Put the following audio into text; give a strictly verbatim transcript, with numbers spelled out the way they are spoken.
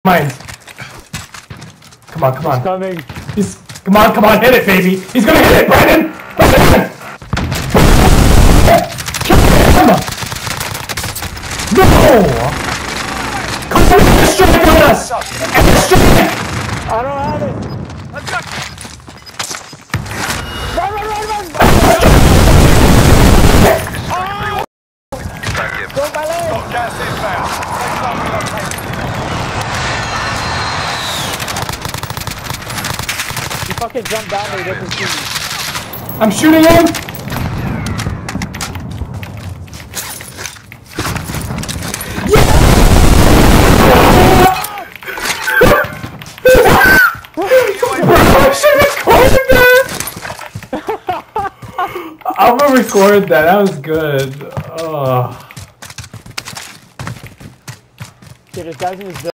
mines. Come on, come on. He's coming. He's come on, come on, hit it, baby. He's gonna hit it, Brandon. Brandon. No! Come on, strike on us! Strike! I don't have it. Run, run, run, run! Oh! Go by leg! Got gas inbound. He fucking jumped down there, he doesn't see me. I'm shooting him! I'm gonna record that. That was good. Oh. Okay, this guy's in his